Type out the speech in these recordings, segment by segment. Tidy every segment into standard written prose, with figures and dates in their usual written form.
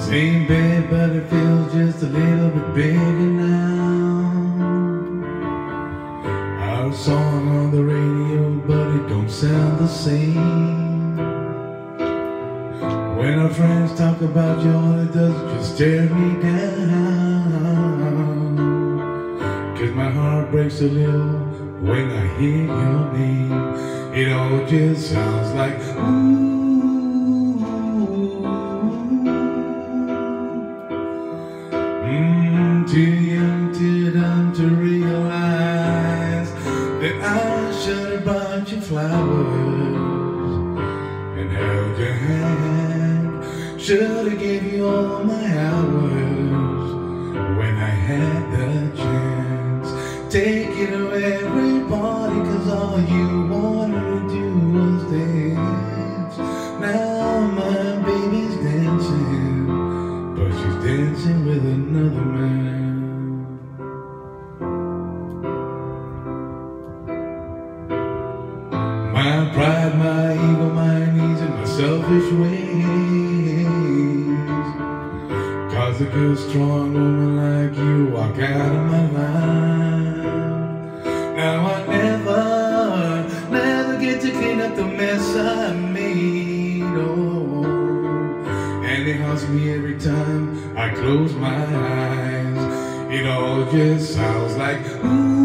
Same bed, but it feels just a little bit bigger now. Our song on the radio, but it don't sound the same. When our friends talk about you, all it does is just tear me down. 'Cause my heart breaks a little when I hear your name. It all just sounds like ooh. Too young, too dumb to realize that I should have bought you flowers and held your hand. Should have gave you all my hours when I had the chance. Take you to every party, 'cause all you wanted to do was dance. Now my baby's dancing, but she's dancing with another man. My pride, my ego, my needs, and my selfish ways caused a good, strong woman like you walk out of my life. Now I never get to clean up the mess I made. Oh, and it haunts me every time I close my eyes. It all just sounds like ooh.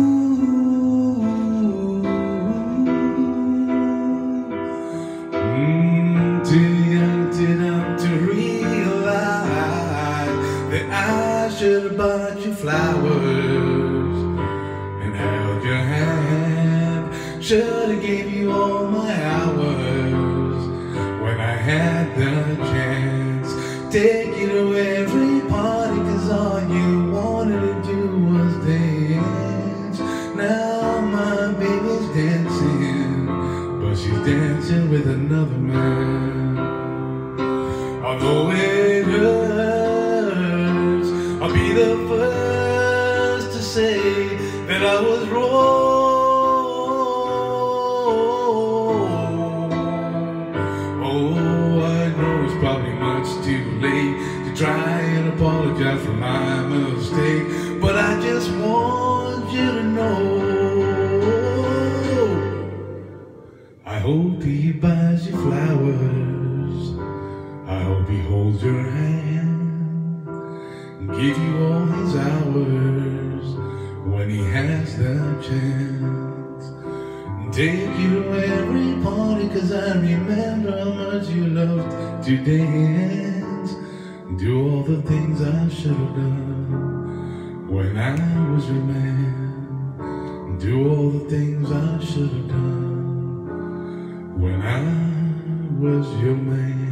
Too young, too dumb to realize that I should have bought you flowers and held your hand. Should have gave you all my hours when I had the chance. Take you to every party, 'cause all you wanted to do was dance. Now my baby's dancing, but she's dancing with another man. Although it hurts, I'll be the first to say that I was wrong. Oh, I know it's probably much too late to try and apologize for my mistake, but I just want you to know I hope he buys you flowers. I hope he holds your hand and give you all his hours when he has the chance. And take you to every party, 'cause I remember how much you loved to dance. And do all the things I should have done when I was your man. And do all the things I should have done when I was your man.